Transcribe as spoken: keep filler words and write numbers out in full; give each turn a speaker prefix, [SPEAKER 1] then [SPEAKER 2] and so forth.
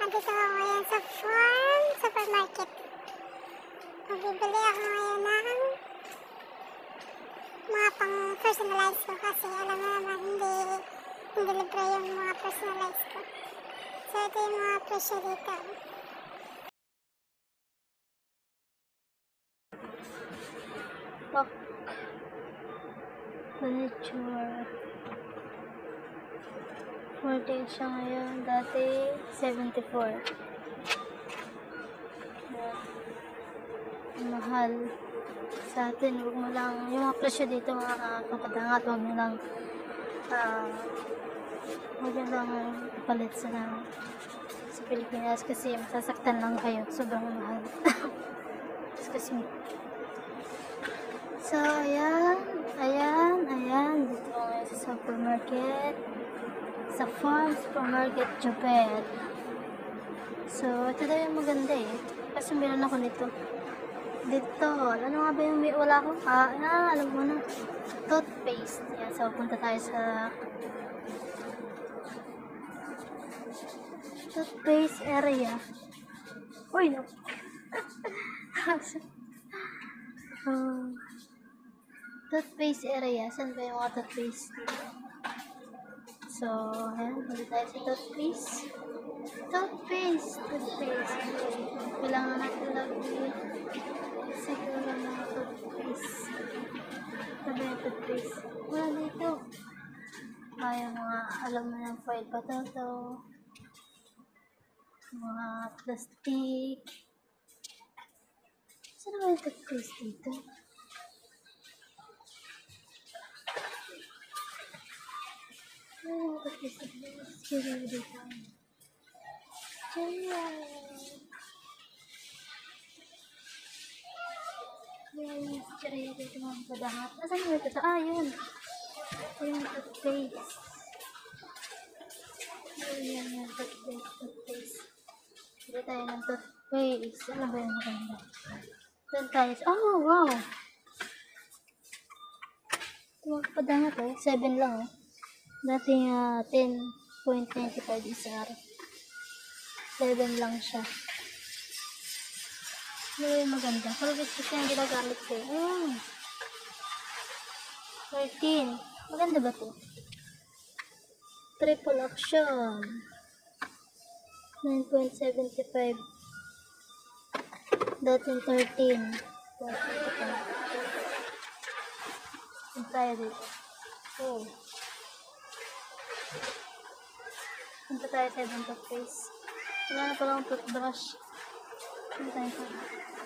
[SPEAKER 1] Andito ako ngayon sa Farm Supermarket. Magbibili ako ngayon ng mga pang personalize ko kasi alam mo naman hindi, hindi libre yung mga personalize ko. So ito yung mga presyo dito.
[SPEAKER 2] Pak furniture forty siya ngayon, dati seventy-four. Mahal sa atin. Huwag mo lang yung mga presyo dito, mga kapadangat, huwag mo lang uh, huwag mo lang ipalit sa sa Pilipinas kasi masasaktan lang kayo, sobrang mahal. Excuse me. So, ayan, ayan, ayan, dito ko ngayon sa supermarket, sa Farm Supermarket, Japan. So, ito daw yung maganda eh, kasi meron ako nito. Dito, ano nga ba yung may wala ko? Ah, ah, alam mo na, toothpaste. Yan, so, punta tayo sa toothpaste area. Uy, no. um, toothpaste area. Saan ba yung mga toothpaste? So, ayan. Punta tayo sa toothpaste. Toothpaste. Toothpaste. Kailangan natin lagi. Siguro ng mga toothpaste. Sabi yung toothpaste. Wala dito. Ay, yung mga, alam mo ng foil potato. Mga plastic. Saan ba yung toothpaste dito? Ay, yung toothpaste dito. Siguro dito. Ayan. Ayan yung tsaraya dito mga padahat. Asan yung ito? Ah, yun. Ayan yung toothpaste. Ayan yung toothpaste. Toothpaste. Hindi tayo ng toothpaste. Ano ba yung maganda? Doon tayo. Oh, wow! Ito mga padahat eh. seven lang eh. Dati uh, ten point nine five isar. seven lang siya. Ano yung maganda? Pero gusto siya yung ginagamit ko. Mm. thirteen. Maganda ba ito? Triple action. nine point seven five. Dating thirteen. Ang tayo dito. Oh. Punta tayo sa ibang toothpaste. Wala na palang toothbrush. Punta tayo sa